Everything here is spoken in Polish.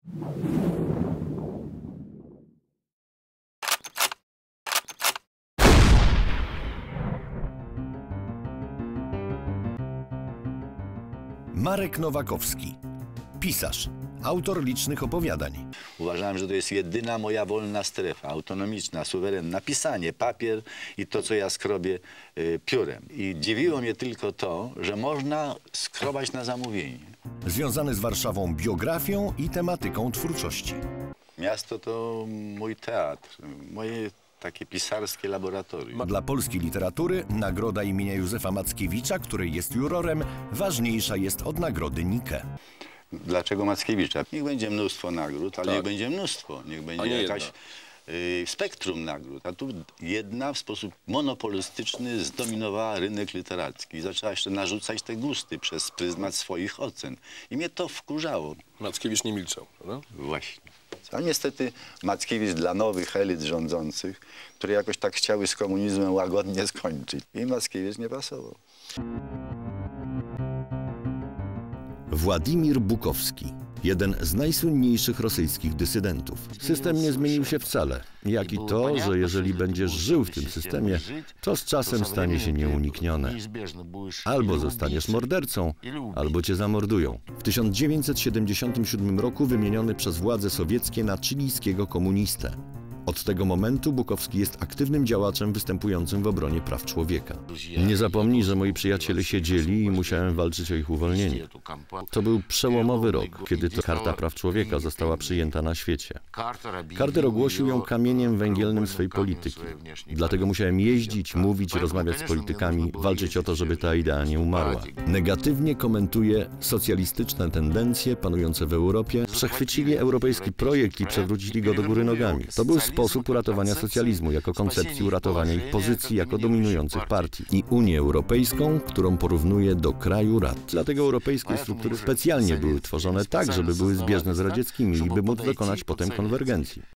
Marek Nowakowski, pisarz, autor licznych opowiadań. Uważałem, że to jest jedyna moja wolna strefa, autonomiczna, suwerenna. Pisanie, papier i to, co ja skrobię piórem. I dziwiło mnie tylko to, że można skrobać na zamówienie. Związany z Warszawą biografią i tematyką twórczości. Miasto to mój teatr, moje takie pisarskie laboratorium. Dla polskiej literatury nagroda imienia Józefa Mackiewicza, której jest jurorem, ważniejsza jest od nagrody Nike. Dlaczego Mackiewicza? Niech będzie mnóstwo nagród, ale Tak. niech będzie mnóstwo, niech będzie jakaś spektrum nagród. A tu jedna w sposób monopolistyczny zdominowała rynek literacki i zaczęła jeszcze narzucać te gusty przez pryzmat swoich ocen. I mnie to wkurzało. Mackiewicz nie milczał, prawda? Właśnie. A niestety Mackiewicz dla nowych elit rządzących, które jakoś tak chciały z komunizmem łagodnie skończyć. I Mackiewicz nie pasował. Władimir Bukowski, jeden z najsłynniejszych rosyjskich dysydentów. System nie zmienił się wcale, jak i to, że jeżeli będziesz żył w tym systemie, to z czasem stanie się nieuniknione. Albo zostaniesz mordercą, albo cię zamordują. W 1977 roku wymieniony przez władze sowieckie na chilijskiego komunistę. Od tego momentu Bukowski jest aktywnym działaczem występującym w obronie praw człowieka. Nie zapomnij, że moi przyjaciele siedzieli i musiałem walczyć o ich uwolnienie. To był przełomowy rok, kiedy to Karta Praw Człowieka została przyjęta na świecie. Carter ogłosił ją kamieniem węgielnym swej polityki. Dlatego musiałem jeździć, mówić, rozmawiać z politykami, walczyć o to, żeby ta idea nie umarła. Negatywnie komentuje socjalistyczne tendencje panujące w Europie. Przechwycili europejski projekt i przewrócili go do góry nogami. To był sposób uratowania socjalizmu jako koncepcji uratowania ich pozycji jako dominujących partii i Unię Europejską, którą porównuje do kraju rad. Dlatego europejskie struktury specjalnie były tworzone tak, żeby były zbieżne z radzieckimi i by móc dokonać potem konwergencji.